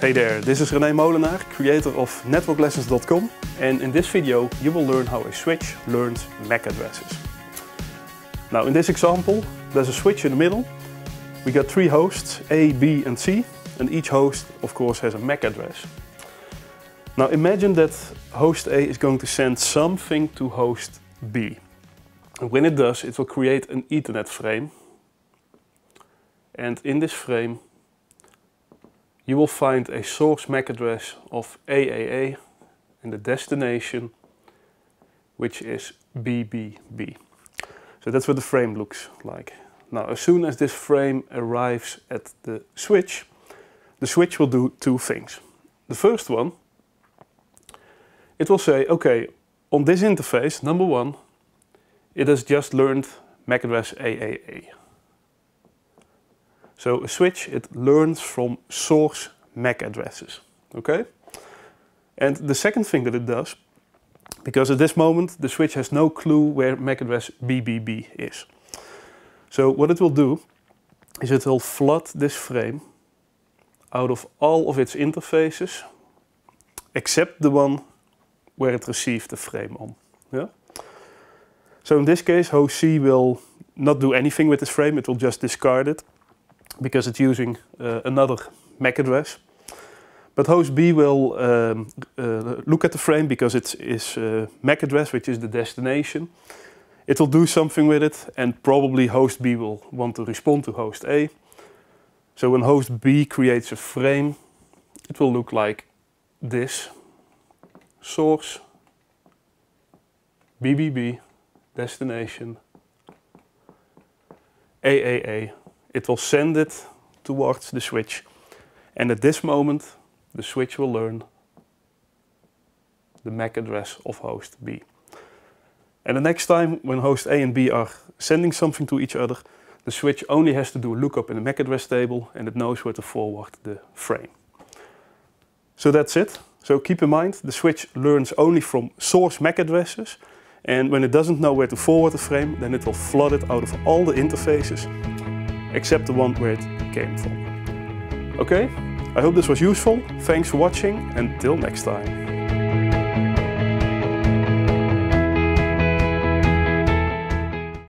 Hey there, this is René Molenaar, creator of networklessons.com, and in this video you will learn how a switch learns MAC addresses. Now in this example there's a switch in the middle. We got three hosts, A, B and C, and each host of course has a MAC address. Now imagine that host A is going to send something to host B. And when it does, it will create an Ethernet frame. And in this frame you will find a source MAC address of AAA and the destination, which is BBB. So that's what the frame looks like. Now as soon as this frame arrives at the switch will do two things. The first one, it will say, okay, on this interface, number one, it has just learned MAC address AAA. So a switch, it learns from source MAC addresses, okay? And the second thing that it does, because at this moment the switch has no clue where MAC address BBB is. So what it will do is it will flood this frame out of all of its interfaces, except the one where it received the frame on. Yeah? So in this case, host C will not do anything with this frame, it will just discard it, because it's using another MAC address. But host B will look at the frame because it's his MAC address, which is the destination. It will do something with it, and probably host B will want to respond to host A. So when host B creates a frame, it will look like this. Source, BBB, destination, AAA. It will send it towards the switch, and at this moment the switch will learn the MAC address of host B. And the next time when host A and B are sending something to each other, the switch only has to do a lookup in the MAC address table and it knows where to forward the frame. So that's it. So keep in mind, the switch learns only from source MAC addresses, and when it doesn't know where to forward the frame, then it will flood it out of all the interfaces except the one where it came from. Okay, I hope this was useful. Thanks for watching, and till next time.